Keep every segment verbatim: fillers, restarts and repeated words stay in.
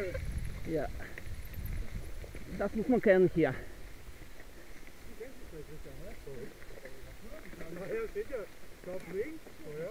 Ja. Das muss man kennen hier. Nachher steht ja, ich glaube links. Ja.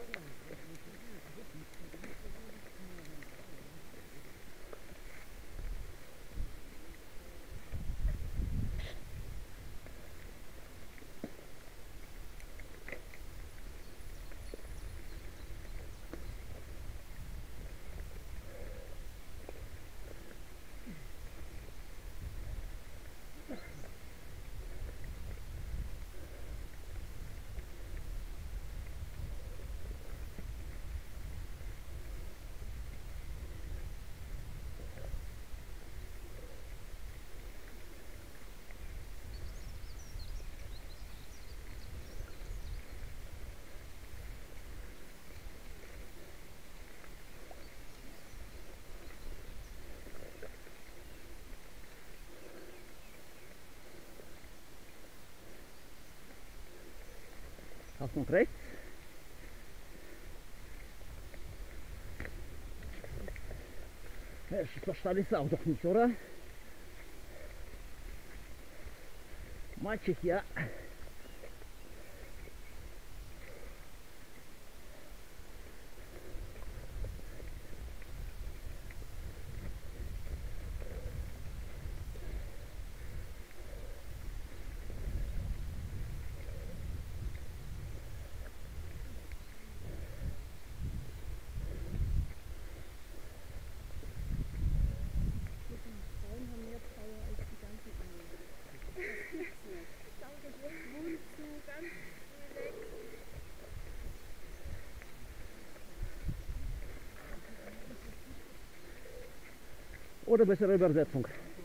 Achtung rechts. Ja, so steil ist es auch doch nicht, oder? Matschig, ja. Oder bessere Übersetzung.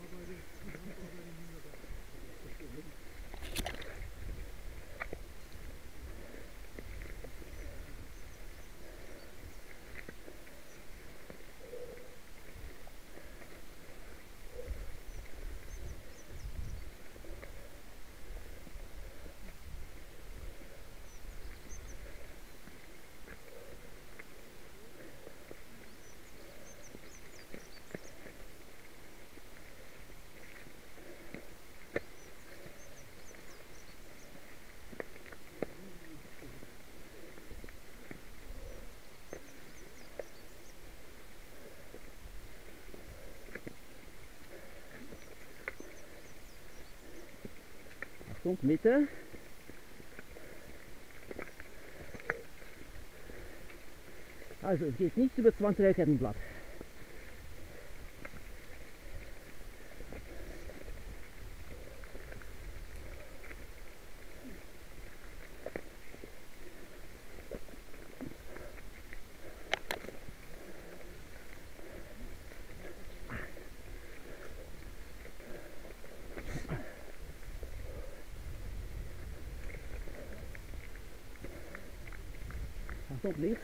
Achtung, Mitte. Also es geht nicht über zwanziger Kettenblatt. Achtung, links.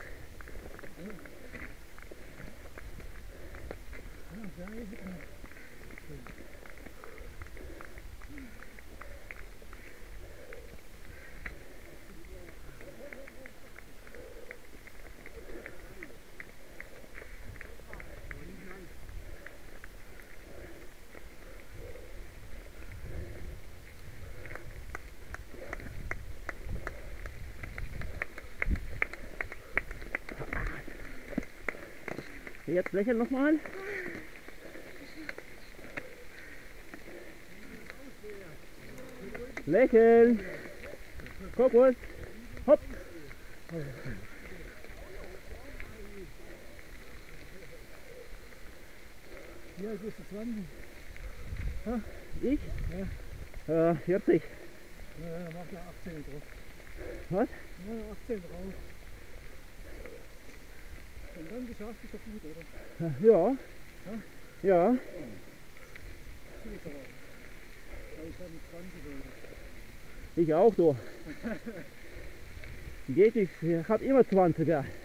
Jetzt lächeln nochmal. Lächeln. Kokos. Hopp. Wie alt bist du, zwanzig? Ha, ich? Ja. Äh, vierzig. Ja, mach da achtzehn drauf. Was? Ja, achtzehn drauf. Und dann geschafft ist doch gut, oder? Ja. Ja. Gut, aber. Aber ich habe zwanzig oder. Ich auch, du. Geht, ich hab immer zwanziger.